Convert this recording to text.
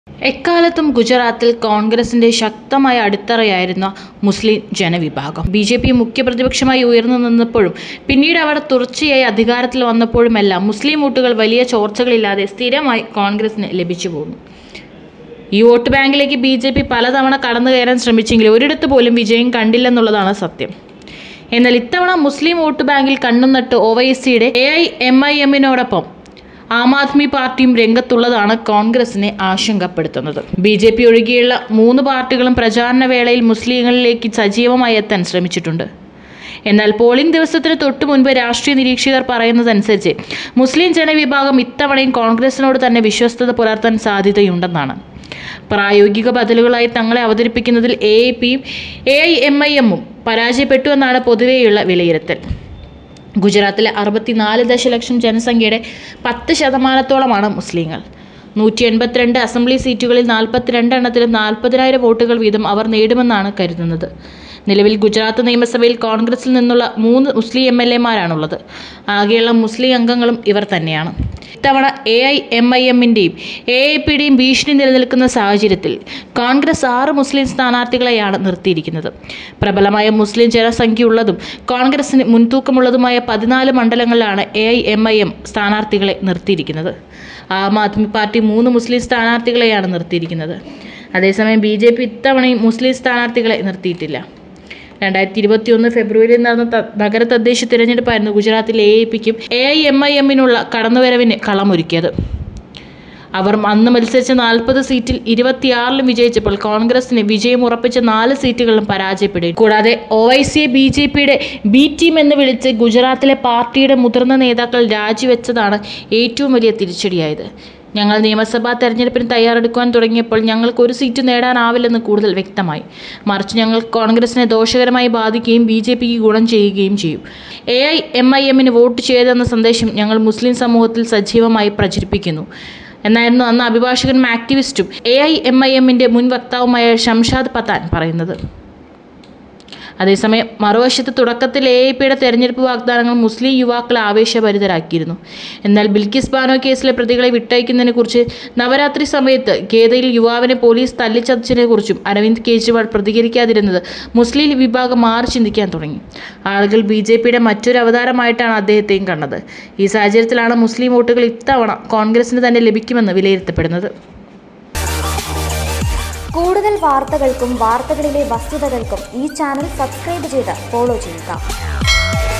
എക്കാലത്തും ഗുജറാത്തിൽ കോൺഗ്രസിന്റെ ശക്തമായ അടിത്തറയായിരുന്ന മുസ്ലിം ജനവിഭാഗം ബിജെപി മുഖ്യപ്രതിപക്ഷമായി ഉയർന്നു നിന്നപ്പോഴും പിന്നീട് അവർ തുടർച്ചയായി അധികാരത്തിൽ വന്നപ്പോഴുമെല്ലാം മുസ്ലിം വോട്ടുകൾ വലിയ ചോർച്ചകളില്ലാതെ സ്ഥിരമായി കോൺഗ്രസിന് ലഭിച്ചു പോകുന്നു. ഈ വോട്ട് ബാങ്കിലേക്ക് ബിജെപി പലതവണ കടന്നു കയറാൻ ശ്രമിച്ചെങ്കിലും ഒരിടത്ത് പോലും വിജയം കണ്ടില്ലെന്നുള്ളതാണ് സത്യം. എന്നാൽ ഇത്തവണ മുസ്ലിം വോട്ട് ബാങ്കിൽ കണ്ണും നട്ട് ഒവൈസിയുടെ AIMIMനോടൊപ്പം ആം ആദ്മി പാർട്ടിയും രംഗത്തുള്ളതാണ് കോൺഗ്രസിനെ ആശങ്കപ്പെടുത്തുന്നത്. ബിജെപി ഒഴികെയുള്ള 3 പാർട്ടികളും പ്രചാരണ വേളയിൽ മുസ്ലിങ്ങളിലേക്ക് സജീവമായി എത്താൻ ശ്രമിച്ചിട്ടുണ്ട്. എന്നാൽ പോളിംഗ് ദിവസത്തിന് തൊട്ടു മുൻപ് രാഷ്ട്രീയ നിരീക്ഷകർ പറയുന്നതനുസരിച്ച് മുസ്ലിം ജനവിഭാഗം ഇത്തവണയും കോൺഗ്രസിനോട് തന്നെ വിശ്വസ്തത പുലർത്താൻ സാധ്യതയുണ്ടെന്നാണ്. പ്രായോഗിക ബദലുകളായി തങ്ങളെ അവതരിപ്പിക്കുന്നതിൽ AAPയും AIMIMഉം പരാജയപ്പെട്ടു എന്നാണ് പൊതുവെയുള്ള വിലയിരുത്തൽ. ഗുജറാത്തിലെ 64 ദശലക്ഷം ജനസംഖ്യയുടെ 10% മുസ്ലിങ്ങൾ. 182 അസംബ്ലി സീറ്റുകളിൽ 42 എണ്ണത്തിലും 40,000 വോട്ടുകൾ വീതം അവർ നേടുമെന്നാണ് കരുതുന്നത്. നിലവിൽ ഗുജറാത്ത് നിയമസഭയിൽ കോൺഗ്രസിൽ നിന്നുള്ള 3 മുസ്ലിം MLAമാരാണുള്ളത്. ആകെയുള്ള മുസ്ലിം അംഗങ്ങളും ഇവർ തന്നെയാണ്. ഇത്തവണ AIMIMന്റെയും AAPയുടെയും ഭീഷണി നിലനിൽക്കുന്ന സാഹചര്യത്തിൽ കോൺഗ്രസ് 6 മുസ്ലിം സ്ഥാനാർത്ഥികളെയാണ് നിർത്തിയിരിക്കുന്നത്. പ്രബലമായ മുസ്ലിം ജനസംഖ്യയുള്ളതും കോൺഗ്രസിന് മുൻതൂക്കമുള്ളതുമായ 14 മണ്ഡലങ്ങളിലാണ് AIMIM സ്ഥാനാർത്ഥികളെ നിർത്തിയിരിക്കുന്നത്. ആം ആദ്മി പാർട്ടി 3 മുസ്ലിം സ്ഥാനാർത്ഥികളെയാണ് നിർത്തിയിരിക്കുന്നത്. അതേസമയം ബിജെപി ഇത്തവണയും മുസ്ലിം സ്ഥാനാർത്ഥികളെ നിർത്തിയിട്ടില്ല. 2021 ഫെബ്രുവരിയിൽ നടന്ന നഗര തദ്ദേശ തിരഞ്ഞെടുപ്പായിരുന്നു ഗുജറാത്തിൽ AAPക്കും AIMIMനുള്ള കടന്നുവരവിന് കളമൊരുക്കിയത്. അവർ അന്ന് മത്സരിച്ച 40 സീറ്റിൽ 26ലും വിജയിച്ചപ്പോൾ കോൺഗ്രസിന് വിജയം ഉറപ്പിച്ച 4 സീറ്റുകളിലും പരാജയപ്പെടുകയും കൂടാതെ ഒവൈസിയെ ബിജെപിയുടെ B ടീം എന്ന് വിളിച്ച് ഗുജറാത്തിലെ പാർട്ടിയുടെ മുതിർന്ന നേതാക്കൾ രാജിവെച്ചതാണ് ഏറ്റവും വലിയ തിരിച്ചടിയായത്. ഞങ്ങൾ നിയമസഭാ തെരഞ്ഞെടുപ്പിന് തയ്യാറെടുക്കുവാൻ തുടങ്ങിയപ്പോൾ ഞങ്ങൾക്ക് ഒരു സീറ്റ് നേടാനാവില്ലെന്ന് കൂടുതൽ വ്യക്തമായി. മറിച്ച് ഞങ്ങൾ കോൺഗ്രസിനെ ദോഷകരമായി ബാധിക്കുകയും ബിജെപിക്ക് ഗുണം ചെയ്യുകയും ചെയ്യും. AIMIMന് വോട്ട് ചെയ്തെന്ന സന്ദേശം ഞങ്ങൾ മുസ്ലിം സമൂഹത്തിൽ സജീവമായി പ്രചരിപ്പിക്കുന്നു എന്നായിരുന്നു അന്ന് അഭിഭാഷകനും ആക്ടിവിസ്റ്റും AIMIMന്റെ മുൻ വക്താവുമായ ഷംഷാദ് പത്താൻ പറയുന്നത്. അതേസമയം മറുവശത്ത് തുടക്കത്തിൽ AAPയുടെ തെരഞ്ഞെടുപ്പ് വാഗ്ദാനങ്ങൾ മുസ്ലിം യുവാക്കളെ ആവേശഭരിതരാക്കിയിരുന്നു. എന്നാൽ ബിൽക്കിസ് ബാനോ കേസിലെ പ്രതികളെ വിട്ടയക്കുന്നതിനെക്കുറിച്ച് നവരാത്രി സമയത്ത് ഖേദയിൽ യുവാവിനെ പോലീസ് തല്ലിച്ചതച്ചതിനെക്കുറിച്ചും അരവിന്ദ് കെജ്രിവാൾ പ്രതികരിക്കാതിരുന്നത് മുസ്ലിം വിഭാഗം മാറി ചിന്തിക്കാൻ തുടങ്ങി. ആളുകൾ ബിജെപിയുടെ മറ്റൊരു അവതാരമായിട്ടാണ് അദ്ദേഹത്തെയും കണ്ടത്. ഈ സാഹചര്യത്തിലാണ് മുസ്ലിം വോട്ടുകൾ ഇത്തവണ കോൺഗ്രസിന് തന്നെ ലഭിക്കുമെന്ന് വിലയിരുത്തപ്പെടുന്നത്. കൂടുതൽ വാർത്തകൾക്കും വാർത്തകളിലെ വസ്തുതകൾക്കും ഈ ചാനൽ സബ്സ്ക്രൈബ് ചെയ്ത് ഫോളോ ചെയ്യുക.